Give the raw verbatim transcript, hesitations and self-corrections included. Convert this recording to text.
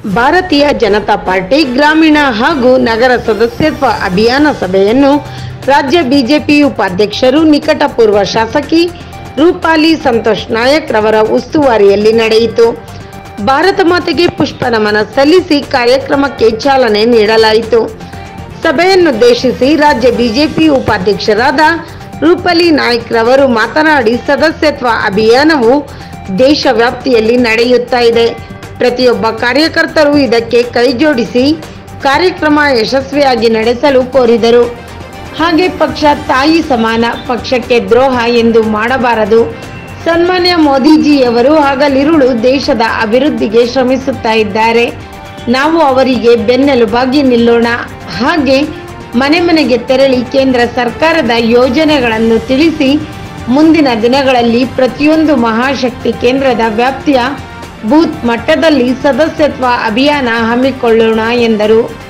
ಭಾರತೀಯ ಜನತಾ ಪಾರ್ಟಿ ಗ್ರಾಮೀಣ ಹಾಗೂ ನಗರ ಸದಸ್ಯತ್ವ ಅಭಿಯಾನ ಸಭೆಯನ್ನು ರಾಜ್ಯ ಬಿಜೆಪಿ ಉಪಾಧ್ಯಕ್ಷರು ನಿಕಟಪೂರ್ವ ಶಾಸಕಿ ರೂಪಾಲಿ ಸಂತೋಷ್ ನಾಯಕ್ ರವರ ಉಸ್ತುವಾರಿಯಲ್ಲಿ ನಡೆಯಿತು. ಭಾರತ ಮಾತೆಗೆ ಪುಷ್ಪ ನಮನ ಸಲ್ಲಿಸಿ ಕಾರ್ಯಕ್ರಮಕ್ಕೆ ಚಾಲನೆ ನೀಡಲಾಯಿತು. ಸಭೆಯನ್ನುದ್ದೇಶಿಸಿ ರಾಜ್ಯ ಬಿಜೆಪಿ ಉಪಾಧ್ಯಕ್ಷರಾದ ರೂಪಾಲಿ ನಾಯಕ್ ರವರು ಮಾತನಾಡಿ, ಸದಸ್ಯತ್ವ ಅಭಿಯಾನವು ದೇಶ ವ್ಯಾಪ್ತಿಯಲ್ಲಿ ನಡೆಯುತ್ತಾ ಇದೆ. ಪ್ರತಿಯೊಬ್ಬ ಕಾರ್ಯಕರ್ತರು ಇದಕ್ಕೆ ಕೈಜೋಡಿಸಿ ಕಾರ್ಯಕ್ರಮ ಯಶಸ್ವಿಯಾಗಿ ನಡೆಸಲು ಕೋರಿದರು. ಹಾಗೆ ಪಕ್ಷ ತಾಯಿ ಸಮಾನ, ಪಕ್ಷಕ್ಕೆ ದ್ರೋಹ ಎಂದು ಮಾಡಬಾರದು. ಸನ್ಮಾನ್ಯ ಮೋದಿಜಿಯವರು ಹಗಲಿರುಳು ದೇಶದ ಅಭಿವೃದ್ಧಿಗೆ ಶ್ರಮಿಸುತ್ತಾ ಇದ್ದಾರೆ. ನಾವು ಅವರಿಗೆ ಬೆನ್ನೆಲುಬಾಗಿ ನಿಲ್ಲೋಣ. ಹಾಗೆ ಮನೆ ಮನೆಗೆ ತೆರಳಿ ಕೇಂದ್ರ ಸರ್ಕಾರದ ಯೋಜನೆಗಳನ್ನು ತಿಳಿಸಿ ಮುಂದಿನ ದಿನಗಳಲ್ಲಿ ಪ್ರತಿಯೊಂದು ಮಹಾಶಕ್ತಿ ಕೇಂದ್ರದ ವ್ಯಾಪ್ತಿಯ ಬೂತ್ ಮಟ್ಟದಲ್ಲಿ ಸದಸ್ಯತ್ವ ಅಭಿಯಾನ ಹಮ್ಮಿಕೊಳ್ಳೋಣ ಎಂದರು.